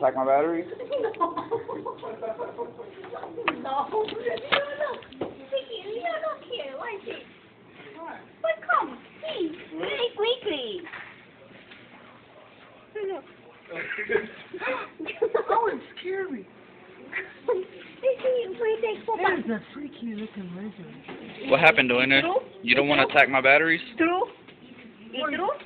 attack my batteries? No. No. You're not here. Why is it? But come, please, very quickly. Oh, it scared me. There's a freaky looking lizard. What happened, Elena? You don't want to attack my batteries? True? It's true?